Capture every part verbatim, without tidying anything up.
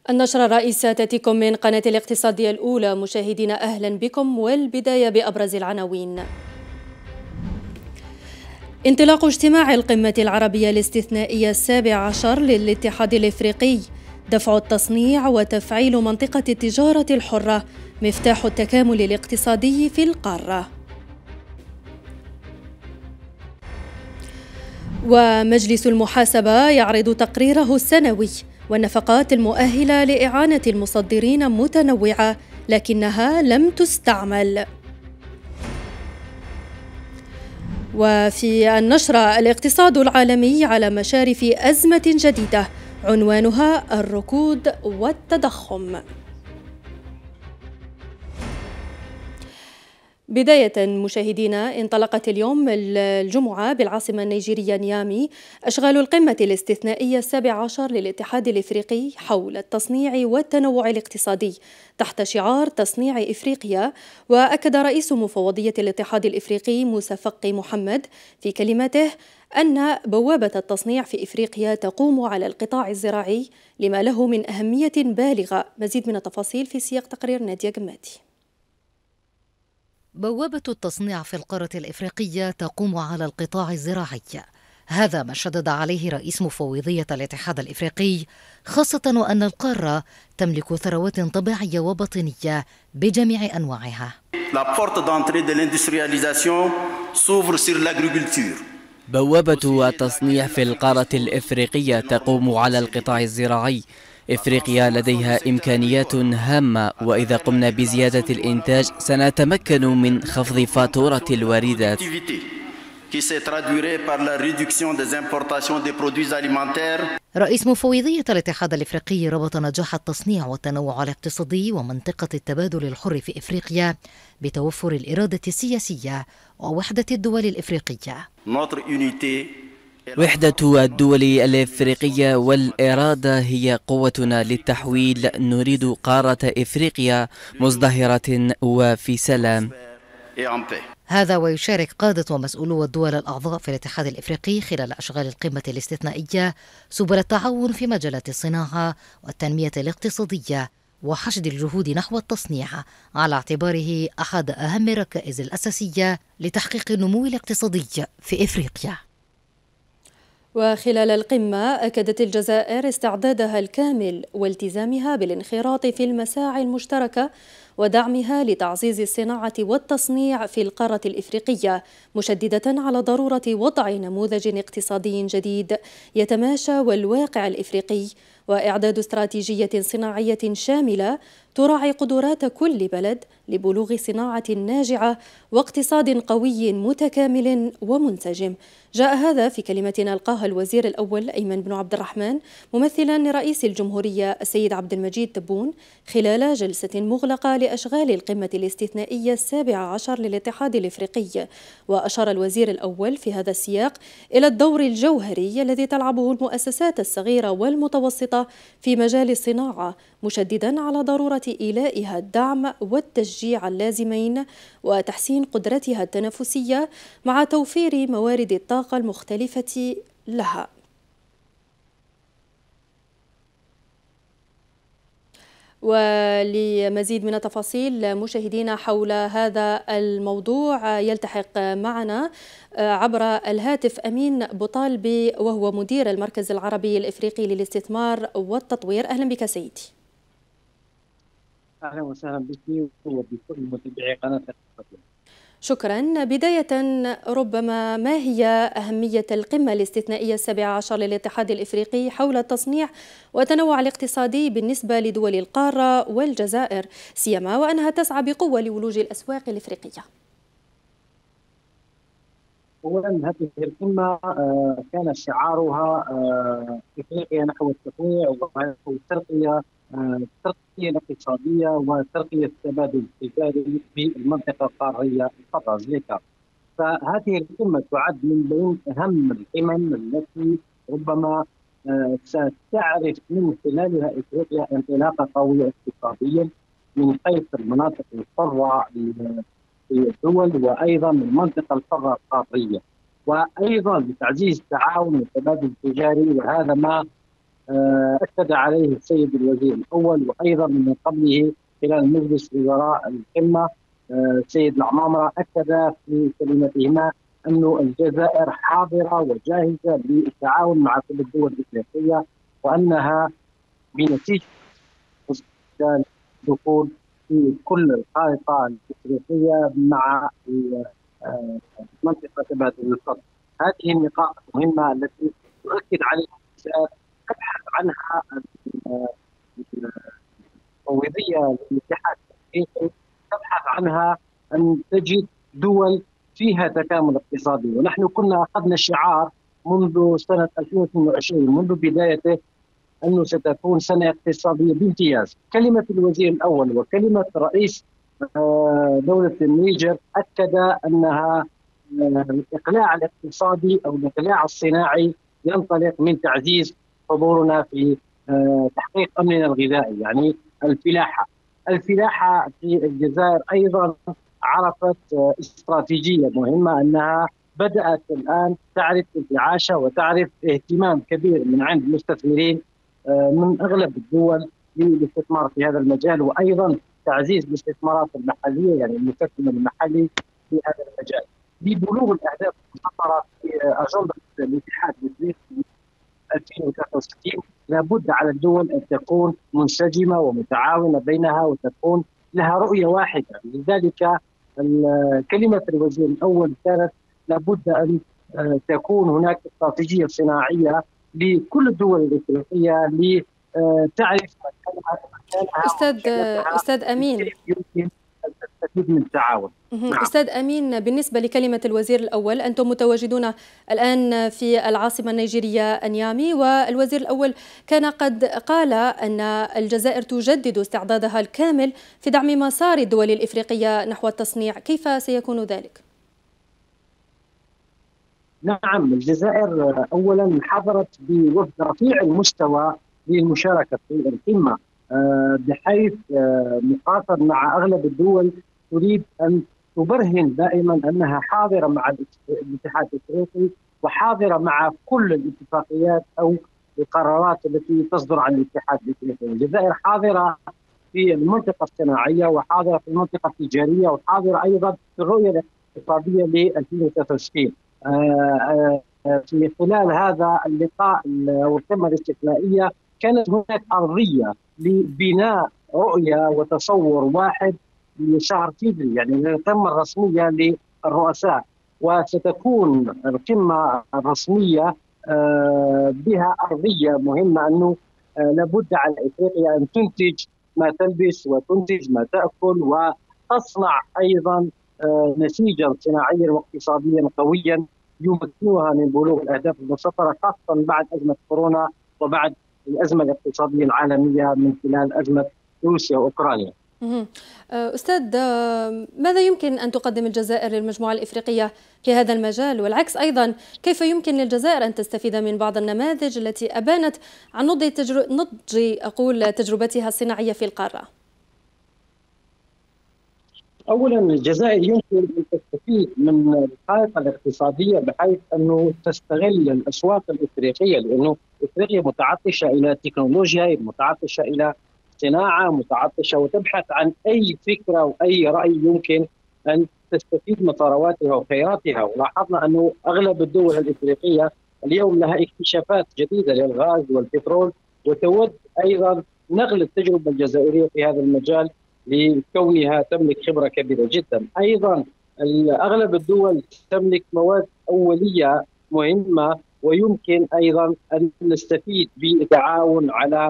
النشرة الرئيسة تأتيكم من قناة الاقتصادية الأولى. مشاهدينا أهلا بكم، والبداية بأبرز العناوين. انطلاق اجتماع القمة العربية الاستثنائية السابع عشر للاتحاد الإفريقي، دفع التصنيع وتفعيل منطقة التجارة الحرة مفتاح التكامل الاقتصادي في القارة. ومجلس المحاسبة يعرض تقريره السنوي، والنفقات المؤهلة لإعانة المصدرين متنوعة لكنها لم تستعمل. وفي النشرة، الاقتصاد العالمي على مشارف أزمة جديدة عنوانها الركود والتضخم. بداية مشاهدينا، انطلقت اليوم الجمعة بالعاصمة النيجيرية نيامي أشغال القمة الاستثنائية السابع عشر للاتحاد الإفريقي حول التصنيع والتنوع الاقتصادي تحت شعار تصنيع إفريقيا. وأكد رئيس مفوضية الاتحاد الإفريقي موسى فقي محمد في كلمته أن بوابة التصنيع في إفريقيا تقوم على القطاع الزراعي لما له من أهمية بالغة. مزيد من التفاصيل في سياق تقرير نادية جماتي. بوابة التصنيع في القارة الإفريقية تقوم على القطاع الزراعي، هذا ما شدد عليه رئيس مفوضية الاتحاد الإفريقي، خاصة وأن القارة تملك ثروات طبيعية وباطنية بجميع أنواعها. بوابة التصنيع في القارة الإفريقية تقوم على القطاع الزراعي. إفريقيا لديها إمكانيات هامة، وإذا قمنا بزيادة الإنتاج سنتمكن من خفض فاتورة الواردات. رئيس مفوضية الاتحاد الإفريقي ربط نجاح التصنيع والتنوع الاقتصادي ومنطقة التبادل الحر في إفريقيا بتوفر الإرادة السياسية ووحدة الدول الإفريقية. وحدة الدول الإفريقية والإرادة هي قوتنا للتحويل. نريد قارة إفريقيا مزدهرة وفي سلام. هذا ويشارك قادة ومسؤولو الدول الأعضاء في الاتحاد الإفريقي خلال أشغال القمة الاستثنائية سبل التعاون في مجالات الصناعة والتنمية الاقتصادية وحشد الجهود نحو التصنيع على اعتباره أحد أهم الركائز الأساسية لتحقيق النمو الاقتصادي في إفريقيا. وخلال القمة أكدت الجزائر استعدادها الكامل والتزامها بالانخراط في المساعي المشتركة ودعمها لتعزيز الصناعة والتصنيع في القارة الإفريقية، مشددة على ضرورة وضع نموذج اقتصادي جديد يتماشى والواقع الإفريقي، وإعداد استراتيجية صناعية شاملة تراعي قدرات كل بلد لبلوغ صناعة ناجعة واقتصاد قوي متكامل ومنسجم. جاء هذا في كلمة ألقاها الوزير الأول أيمن بن عبد الرحمن ممثلا لرئيس الجمهورية السيد عبد المجيد تبون خلال جلسة مغلقة لأشغال القمة الاستثنائية السابعة عشر للاتحاد الإفريقي. وأشار الوزير الأول في هذا السياق إلى الدور الجوهري الذي تلعبه المؤسسات الصغيرة والمتوسطة في مجال الصناعة، مشددا على ضرورة إيلائها الدعم والتشجيع اللازمين وتحسين قدرتها التنافسية مع توفير موارد الطاقة المختلفة لها. ولمزيد من التفاصيل مشاهدينا حول هذا الموضوع يلتحق معنا عبر الهاتف أمين بوطالبي وهو مدير المركز العربي الإفريقي للاستثمار والتطوير. أهلا بك سيدي. أهلا وسهلا بك وبكل متابعي قناة الاقتصادية. شكرا. بداية، ربما ما هي أهمية القمة الاستثنائية السابعة عشر للاتحاد الإفريقي حول التصنيع والتنوع الاقتصادي بالنسبة لدول القارة والجزائر، سيما وأنها تسعى بقوة لولوج الأسواق الإفريقية؟ أولا، هذه القمة كان شعارها إفريقيا نحو التطوير والترقية الترقية الاقتصادية وترقية التبادل التجاري في المنطقة القارية الأفريقية. فهذه القمة تعد من بين أهم القمم التي ربما ستعرف من خلالها إفريقيا انطلاقة قوية اقتصاديا من حيث المناطق الحرة للدول وأيضا المنطقة الحرة القارية، وأيضا لتعزيز التعاون والتبادل التجاري، وهذا ما أكد عليه السيد الوزير الأول، وأيضا من قبله خلال مجلس وزراء القمة السيد العمامرة أكد في كلمتهما أن الجزائر حاضرة وجاهزة للتعاون مع كل الدول الإفريقية، وأنها بنتيجة الدخول في كل الخارطة الإفريقية مع منطقة تبادل الفضل. هذه النقاط المهمة التي تؤكد عليها تبحث عنها المفوضية للاتحاد الافريقي، تبحث عنها ان تجد دول فيها تكامل اقتصادي. ونحن كنا اخذنا شعار منذ سنه ألفين واثنين وعشرين منذ بدايته انه ستكون سنه اقتصاديه بامتياز. كلمه الوزير الاول وكلمه رئيس دوله النيجر اكد انها الاقلاع الاقتصادي او الاقلاع الصناعي ينطلق من تعزيز حضورنا في تحقيق امننا الغذائي، يعني الفلاحه. الفلاحه في الجزائر ايضا عرفت استراتيجيه مهمه، انها بدات الان تعرف انتعاشها وتعرف اهتمام كبير من عند المستثمرين من اغلب الدول للاستثمار في هذا المجال، وايضا تعزيز الاستثمارات المحليه، يعني المستثمر المحلي في هذا المجال لبلوغ الاهداف المخططه في اجنده الاتحاد الافريقي ألفين وثلاثة وستين. لابد على الدول ان تكون منسجمه ومتعاونه بينها وتكون لها رؤيه واحده. لذلك كلمه الوزير الاول كانت لابد ان تكون هناك استراتيجيه صناعيه لكل الدول الافريقيه لتعرف مكانها. استاذ استاذ امين، يمكن ان تستفيد من التعاون. نعم. أستاذ أمين، بالنسبة لكلمة الوزير الأول، أنتم متواجدون الآن في العاصمة النيجيرية أنيامي، والوزير الأول كان قد قال أن الجزائر تجدد استعدادها الكامل في دعم مسار الدول الإفريقية نحو التصنيع، كيف سيكون ذلك؟ نعم، الجزائر أولا حضرت بوفد رفيع المستوى للمشاركة في القمة، بحيث مقارنة مع أغلب الدول تريد أن تبرهن دائما أنها حاضرة مع الاتحاد الافريقي وحاضرة مع كل الاتفاقيات أو القرارات التي تصدر عن الاتحاد الافريقي. الجزائر حاضرة في المنطقة الصناعية وحاضرة في المنطقة التجارية وحاضرة أيضا في الرؤية الاقتصادية ل ألفين وثلاثة وستين. في خلال هذا اللقاء والقمة الاستثنائية كانت هناك أرضية لبناء رؤية وتصور واحد لشهر فبراير، يعني القمة الرسمية للرؤساء، وستكون القمة الرسمية بها أرضية مهمة، أنه لابد على إفريقيا أن تنتج ما تلبس وتنتج ما تأكل وتصنع أيضا نسيجا صناعيا واقتصاديا قويا يمكنها من بلوغ الأهداف المسطرة، خاصة بعد أزمة كورونا وبعد الأزمة الاقتصادية العالمية من خلال أزمة روسيا وأوكرانيا. أستاذ، ماذا يمكن أن تقدم الجزائر للمجموعة الإفريقية في هذا المجال؟ والعكس أيضا، كيف يمكن للجزائر أن تستفيد من بعض النماذج التي أبانت عن نضج تجر... نضج أقول تجربتها الصناعية في القارة؟ أولا الجزائر يمكن أن تستفيد من الخارطة الاقتصادية بحيث أنه تستغل الأسواق الإفريقية، لأنه إفريقيا متعطشة إلى تكنولوجيا، متعطشة إلى صناعة، متعطشة وتبحث عن أي فكرة وأي رأي يمكن أن تستفيد من ثرواتها وخيراتها. ولاحظنا أنه أغلب الدول الإفريقية اليوم لها اكتشافات جديدة للغاز والبترول، وتود أيضا نقل التجربة الجزائرية في هذا المجال لكونها تملك خبرة كبيرة جدا. أيضا أغلب الدول تملك مواد أولية مهمة، ويمكن أيضا أن نستفيد بالتعاون على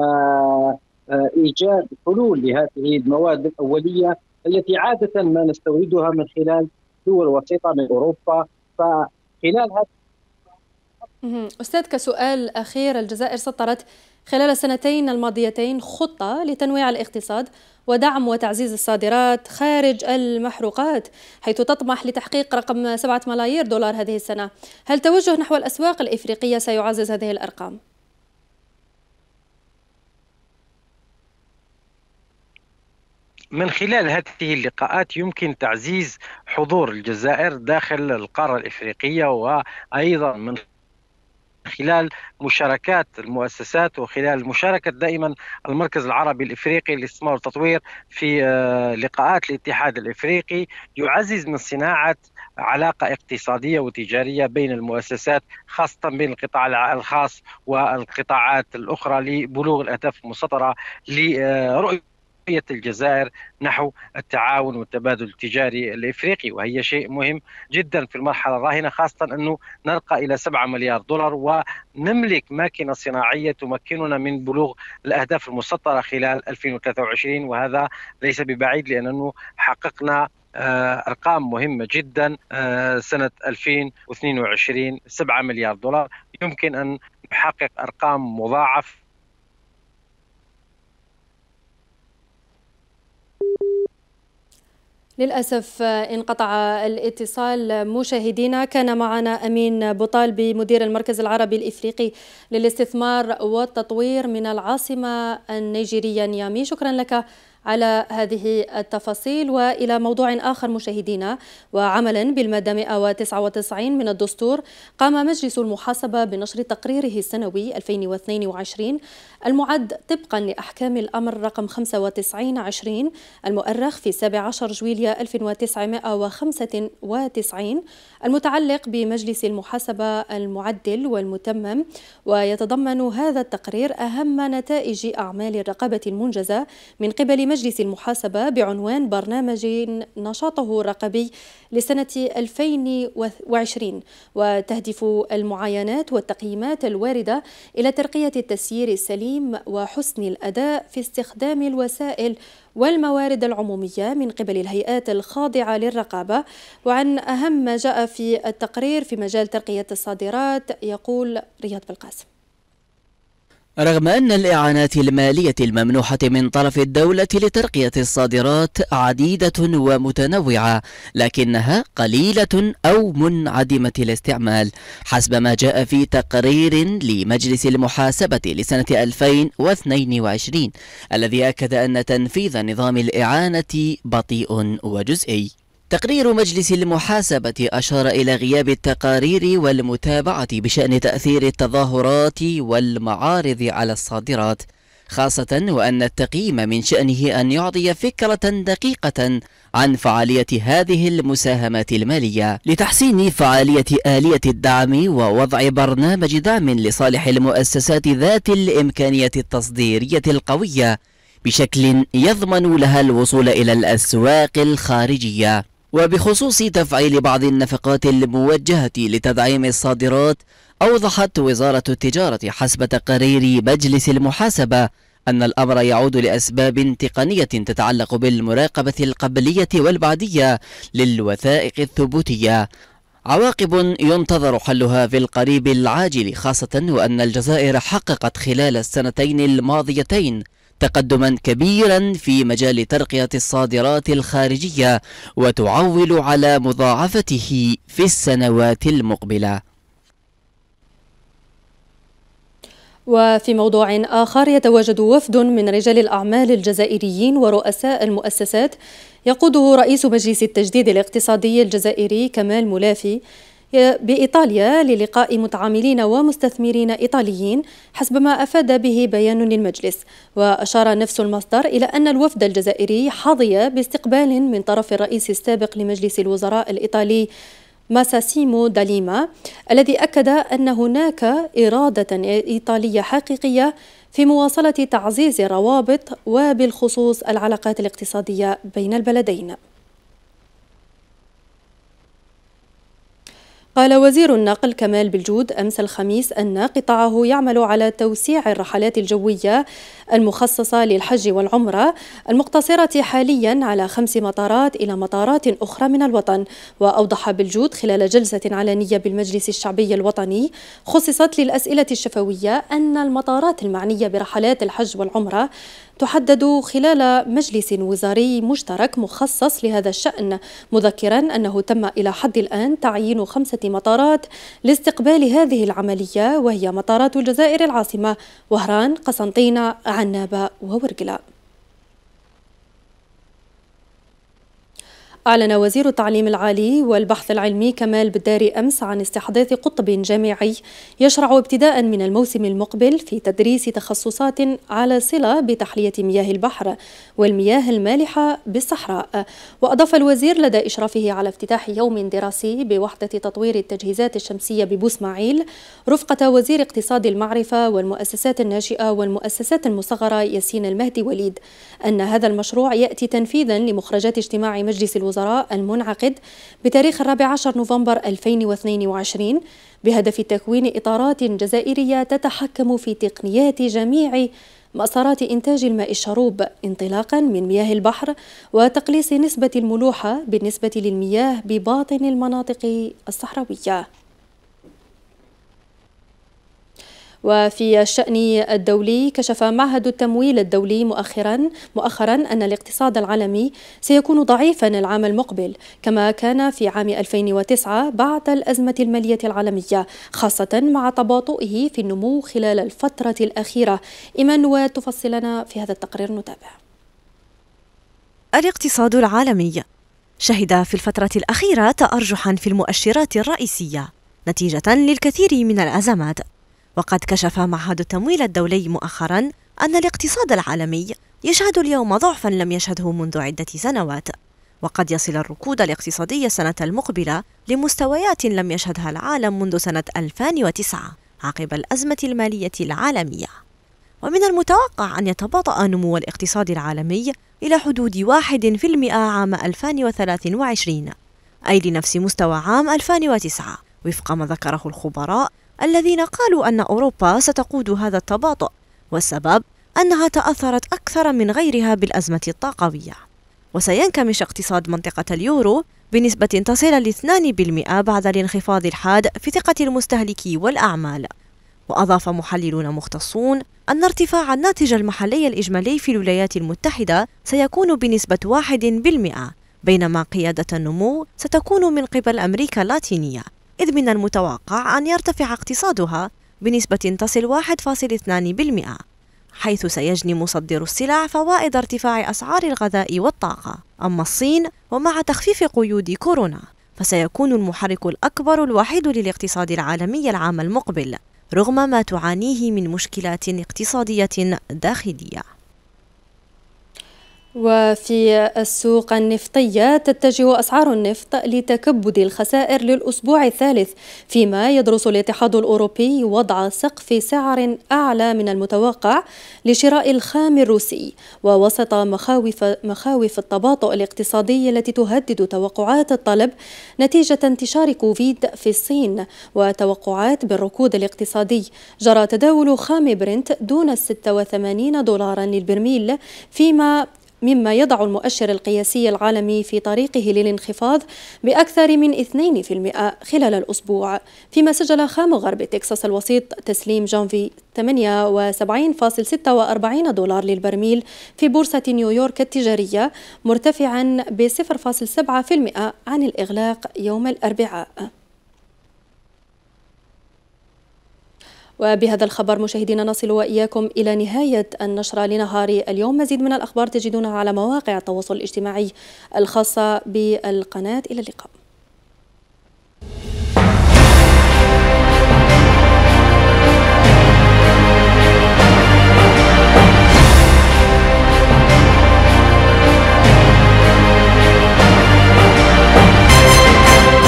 إيجاد حلول لهذه المواد الأولية التي عادة ما نستوردها من خلال دول وسيطة من أوروبا. فخلال هذا أستاذ، كسؤال أخير، الجزائر سطرت خلال السنتين الماضيتين خطة لتنويع الاقتصاد ودعم وتعزيز الصادرات خارج المحروقات، حيث تطمح لتحقيق رقم سبعة ملايير دولار هذه السنة. هل توجه نحو الأسواق الإفريقية سيعزز هذه الأرقام؟ من خلال هذه اللقاءات يمكن تعزيز حضور الجزائر داخل القارة الإفريقية، وأيضا من خلال مشاركات المؤسسات وخلال مشاركة دائما المركز العربي الإفريقي للاستثمار والتطوير في لقاءات الاتحاد الإفريقي، يعزز من صناعة علاقة اقتصادية وتجارية بين المؤسسات، خاصة بين القطاع الخاص والقطاعات الأخرى لبلوغ الأهداف المسطرة لرؤية الجزائر نحو التعاون والتبادل التجاري الإفريقي. وهي شيء مهم جدا في المرحلة الراهنة، خاصة أنه نرقى إلى سبعة مليار دولار ونملك ماكينة صناعية تمكننا من بلوغ الأهداف المسطرة خلال ألفين وثلاثة وعشرين، وهذا ليس ببعيد لأننا حققنا أرقام مهمة جدا. سنة ألفين واثنين وعشرين سبعة مليار دولار، يمكن أن نحقق أرقام مضاعفة. للأسف انقطع الاتصال مشاهدينا. كان معنا أمين بوطال بمدير المركز العربي الإفريقي للاستثمار والتطوير من العاصمة النيجيرية نيامي. شكرا لك على هذه التفاصيل. وإلى موضوع آخر مشاهدينا، وعملا بالمادة مئة وتسعة وتسعين من الدستور، قام مجلس المحاسبة بنشر تقريره السنوي ألفين واثنين وعشرين المعد طبقا لأحكام الأمر رقم خمسة وتسعين عشرين المؤرخ في السابع عشر جويلية ألف وتسعمائة وخمسة وتسعين المتعلق بمجلس المحاسبة المعدل والمتمم. ويتضمن هذا التقرير أهم نتائج أعمال الرقابة المنجزة من قبل مجلس المحاسبة بعنوان برنامج نشاطه الرقابي لسنة ألفين وعشرين، وتهدف المعاينات والتقييمات الواردة إلى ترقية التسيير السليم وحسن الأداء في استخدام الوسائل والموارد العمومية من قبل الهيئات الخاضعة للرقابة. وعن أهم ما جاء في التقرير في مجال ترقية الصادرات يقول رياض بالقاسم. رغم أن الإعانات المالية الممنوحة من طرف الدولة لترقية الصادرات عديدة ومتنوعة، لكنها قليلة أو منعدمة الاستعمال حسب ما جاء في تقرير لمجلس المحاسبة لسنة ألفين واثنين وعشرين الذي أكد أن تنفيذ نظام الإعانة بطيء وجزئي. تقرير مجلس المحاسبة أشار إلى غياب التقارير والمتابعة بشأن تأثير التظاهرات والمعارض على الصادرات، خاصة وأن التقييم من شأنه أن يعطي فكرة دقيقة عن فعالية هذه المساهمات المالية لتحسين فعالية آلية الدعم ووضع برنامج دعم لصالح المؤسسات ذات الإمكانية التصديرية القوية بشكل يضمن لها الوصول إلى الأسواق الخارجية. وبخصوص تفعيل بعض النفقات الموجهة لتدعيم الصادرات، أوضحت وزارة التجارة حسب تقارير مجلس المحاسبة أن الأمر يعود لأسباب تقنية تتعلق بالمراقبة القبلية والبعدية للوثائق الثبوتية، عواقب ينتظر حلها في القريب العاجل، خاصة وأن الجزائر حققت خلال السنتين الماضيتين تقدما كبيرا في مجال ترقية الصادرات الخارجية وتعول على مضاعفته في السنوات المقبلة. وفي موضوع آخر، يتواجد وفد من رجال الأعمال الجزائريين ورؤساء المؤسسات يقوده رئيس مجلس التجديد الاقتصادي الجزائري كمال مولافي بإيطاليا للقاء متعاملين ومستثمرين إيطاليين حسب ما أفاد به بيان للمجلس. وأشار نفس المصدر إلى أن الوفد الجزائري حظي باستقبال من طرف الرئيس السابق لمجلس الوزراء الإيطالي ماساسيمو داليما، الذي أكد أن هناك إرادة إيطالية حقيقية في مواصلة تعزيز الروابط وبالخصوص العلاقات الاقتصادية بين البلدين. قال وزير النقل كمال بالجود أمس الخميس أن قطاعه يعمل على توسيع الرحلات الجوية المخصصة للحج والعمرة المقتصرة حاليا على خمس مطارات إلى مطارات أخرى من الوطن. وأوضح بالجود خلال جلسة علنية بالمجلس الشعبي الوطني خصصت للأسئلة الشفوية أن المطارات المعنية برحلات الحج والعمرة تحدد خلال مجلس وزاري مشترك مخصص لهذا الشأن، مذكرا أنه تم إلى حد الآن تعيين خمسة مطارات لاستقبال هذه العملية، وهي مطارات الجزائر العاصمة وهران، قسنطينة، عنابة وورقلة. أعلن وزير التعليم العالي والبحث العلمي كمال بداري أمس عن استحداث قطب جامعي يشرع ابتداء من الموسم المقبل في تدريس تخصصات على صلة بتحلية مياه البحر والمياه المالحة بالصحراء. وأضاف الوزير لدى إشرافه على افتتاح يوم دراسي بوحدة تطوير التجهيزات الشمسية ببوسماعيل رفقة وزير اقتصاد المعرفة والمؤسسات الناشئة والمؤسسات المصغرة ياسين المهدي وليد أن هذا المشروع يأتي تنفيذا لمخرجات اجتماع مجلس الوزراء المنعقد بتاريخ الرابع عشر نوفمبر ألفين واثنين وعشرين بهدف تكوين إطارات جزائرية تتحكم في تقنيات جميع مسارات إنتاج الماء الشروب انطلاقا من مياه البحر وتقليص نسبة الملوحة بالنسبة للمياه بباطن المناطق الصحراوية. وفي الشأن الدولي، كشف معهد التمويل الدولي مؤخرا مؤخرا أن الاقتصاد العالمي سيكون ضعيفا العام المقبل كما كان في عام ألفين وتسعة بعد الأزمة المالية العالمية، خاصة مع تباطؤه في النمو خلال الفترة الأخيرة. إيمان وتفصلنا في هذا التقرير، نتابع. الاقتصاد العالمي شهد في الفترة الأخيرة تأرجحا في المؤشرات الرئيسية نتيجة للكثير من الأزمات. وقد كشف معهد التمويل الدولي مؤخرا أن الاقتصاد العالمي يشهد اليوم ضعفا لم يشهده منذ عدة سنوات، وقد يصل الركود الاقتصادي السنة المقبلة لمستويات لم يشهدها العالم منذ سنة ألفين وتسعة عقب الأزمة المالية العالمية. ومن المتوقع أن يتباطأ نمو الاقتصاد العالمي إلى حدود واحد في المئة عام ألفين وثلاثة وعشرين، أي لنفس مستوى عام ألفين وتسعة، وفق ما ذكره الخبراء الذين قالوا أن أوروبا ستقود هذا التباطؤ، والسبب أنها تأثرت أكثر من غيرها بالأزمة الطاقوية. وسينكمش اقتصاد منطقة اليورو بنسبة تصل لاثنين بالمئة بعد الانخفاض الحاد في ثقة المستهلك والأعمال. وأضاف محللون مختصون أن ارتفاع الناتج المحلي الإجمالي في الولايات المتحدة سيكون بنسبة واحد بالمئة، بينما قيادة النمو ستكون من قبل أمريكا اللاتينية، إذ من المتوقع أن يرتفع اقتصادها بنسبة تصل واحد فاصلة اثنين بالمئة، حيث سيجني مصدر السلع فوائد ارتفاع أسعار الغذاء والطاقة. أما الصين ومع تخفيف قيود كورونا فسيكون المحرك الأكبر الوحيد للاقتصاد العالمي العام المقبل، رغم ما تعانيه من مشكلات اقتصادية داخلية. وفي السوق النفطية تتجه أسعار النفط لتكبد الخسائر للأسبوع الثالث، فيما يدرس الاتحاد الأوروبي وضع سقف سعر أعلى من المتوقع لشراء الخام الروسي، ووسط مخاوف مخاوف التباطؤ الاقتصادي التي تهدد توقعات الطلب نتيجة انتشار كوفيد في الصين وتوقعات بالركود الاقتصادي. جرى تداول خام برنت دون ستة وثمانين دولارا للبرميل، فيما مما يضع المؤشر القياسي العالمي في طريقه للانخفاض بأكثر من اثنين بالمئة خلال الأسبوع. فيما سجل خام غرب تكساس الوسيط تسليم جانفي ثمانية وسبعين فاصلة ستة وأربعين دولار للبرميل في بورصة نيويورك التجارية، مرتفعا ب صفر فاصلة سبعة بالمئة عن الإغلاق يوم الأربعاء. وبهذا الخبر مشاهدينا نصل وإياكم إلى نهاية النشرة لنهار اليوم. مزيد من الأخبار تجدونها على مواقع التواصل الاجتماعي الخاصة بالقناة. إلى اللقاء.